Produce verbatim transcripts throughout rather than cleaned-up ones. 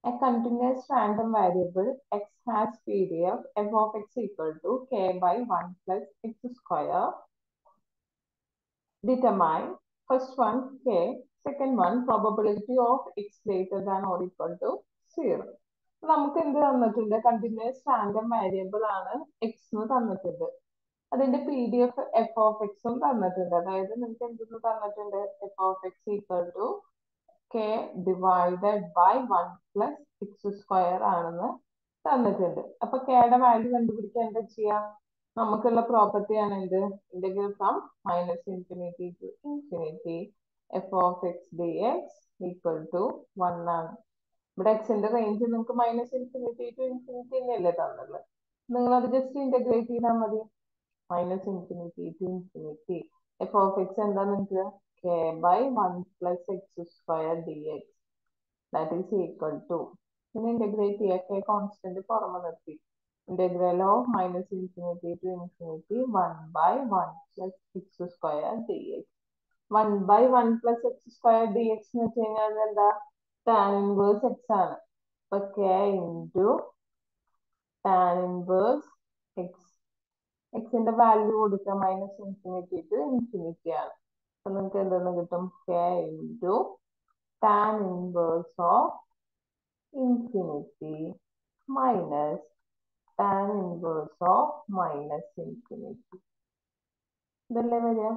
A continuous random variable x has P D F f of x equal to k by one plus x square. Determine first one k, second one probability of x greater than or equal to zero. നമുക്ക് എന്ത് തന്നിട്ടുണ്ട്? Continuous random variable ആണ് X എന്ന് തന്നിട്ടുണ്ട്. അതിന്റെ P D F F of എക്സും തന്നിട്ടുണ്ട്. അതായത് നിങ്ങൾക്ക് എന്തെന്ന് തന്നിട്ടുണ്ട്? F of X equal to K divided by one plus X square ആണെന്ന് തന്നിട്ടുണ്ട്. അപ്പൊ കെയുടെ വാല്യൂ കണ്ടുപിടിക്കാൻ എന്താ ചെയ്യാം? നമുക്കുള്ള പ്രോപ്പർട്ടിയാണ് എന്ത്? Integral from minus infinity to infinity F of X D X equal to one ആണ്. ഇവിടെ എക്സിന്റെ റേഞ്ച് നിങ്ങൾക്ക് മൈനസ് ഇൻഫിനിറ്റി ടു ഇൻഫിനിറ്റി തന്നെയല്ലേ തന്നുള്ളത്. നിങ്ങൾ അത് ജസ്റ്റ് ഇന്റഗ്രേറ്റ് ചെയ്താൽ മതി. Minus infinity to infinity F of X എന്താ നിങ്ങൾക്ക്? K by one plus X square D X that is equal to, പിന്നെ ഇന്റഗ്രേറ്റ് ചെയ്യുക. കെ കോൺസ്റ്റന്റ് പുറമെ നിർത്തി. Integral of minus infinity to infinity one by one plus X square D X. One by one plus X square D X എന്ന് വെച്ച് കഴിഞ്ഞാൽ എന്താ? Tan inverse X ആണ്. അപ്പൊ K into tan inverse X. എക്സിന്റെ value കൊടുക്കുക minus infinity to infinity ആണ്. അപ്പൊ നിങ്ങൾക്ക് എന്തെന്ന് കിട്ടും? K into tan inverse of infinity minus tan inverse of minus infinity. ഇതല്ലേ വരിക?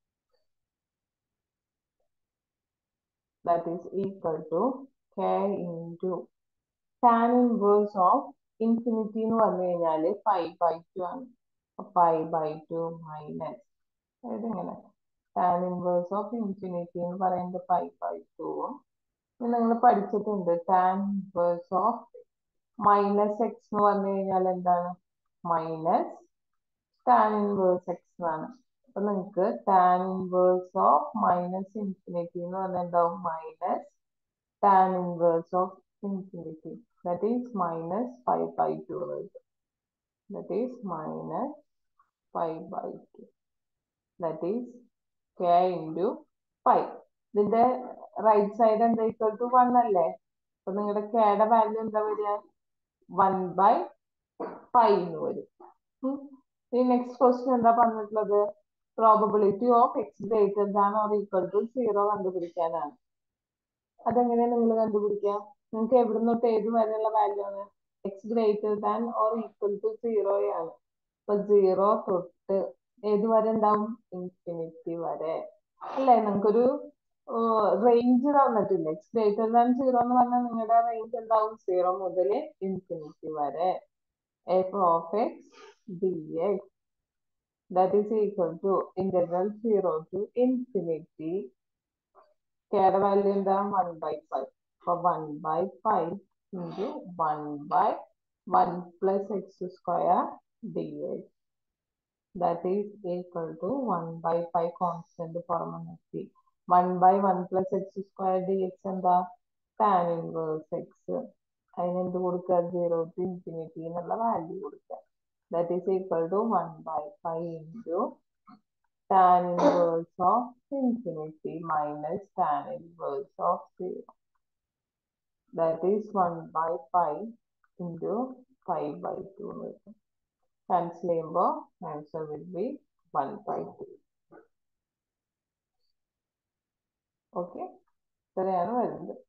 That is equal to K into tan inverse of infinity എന്ന് പറഞ്ഞു കഴിഞ്ഞാല് ഫൈവ് ബൈ ടു ആണ്. ഫൈവ് ബൈ ടു മൈനസ് ഇതെങ്ങനെ? ടാൻ ഇൻവേഴ്സ് ഓഫ് ഇൻഫിനിറ്റി എന്ന് പറയുന്നത് five by ടൂവും നിങ്ങൾ പഠിച്ചിട്ടുണ്ട്. Tan inverse of minus X എന്ന് പറഞ്ഞു കഴിഞ്ഞാൽ എന്താണ്? മൈനസ് ടാൻ ഇൻവേഴ്സ് എക്സ് എന്നാണ്. അപ്പൊ നിങ്ങൾക്ക് tan inverse of minus infinity എന്ന് പറഞ്ഞാൽ എന്താവും? Minus tan inverse of infinity that is minus five by two. That is minus five by two. That is K into five. ഇതിന്റെ right side എന്താ? Equal to one അല്ലേ? അപ്പൊ നിങ്ങളുടെ കെയുടെ value എന്താ വരിക? വൺ ബൈ ഫൈവ് എന്ന് വരും. ഈ നെക്സ്റ്റ് ക്വസ്റ്റ്യൻ എന്താ പറഞ്ഞിട്ടുള്ളത്? Probability of x greater than or equal to zero കണ്ടുപിടിക്കാനാണ്. അതെങ്ങനെയാണ് നിങ്ങൾ കണ്ടുപിടിക്കാം? നിങ്ങൾക്ക് എവിടെ തൊട്ട് ഏത് വരെയുള്ള വാല്യൂ ആണ്? X greater than or equal to സീറോയാണ്. അപ്പൊ സീറോ തൊട്ട് ഏത് വരെ ഉണ്ടാവും? ഇൻഫിനിറ്റി വരെ അല്ലേ? നിങ്ങൾക്കൊരു റേഞ്ച് തന്നിട്ടില്ല. എക്സ് ഗ്രേറ്റർ ദാൻ സീറോ എന്ന് പറഞ്ഞാൽ നിങ്ങളുടെ റേഞ്ച് എന്താവും? സീറോ മുതൽ ഇൻഫിനിറ്റി വരെ. F of X D X that is equal to integral zero to infinity. കെയുടെ വാല്യൂ എന്താ? One by five. അപ്പൊ one by five into one by one plus X square D X that is equal to one by five constant പുറമെ നിർത്തി. One by one plus X square D x എന്താ? Tan inverse x. അതിനെന്ത് കൊടുക്കുക? Zero to infinity എന്നുള്ള value കൊടുക്കുക. That is equal to one by five into tan inverse of infinity minus tan inverse of zero. That is one by five into five by two. Cancel, answer will be one by two. Okay, so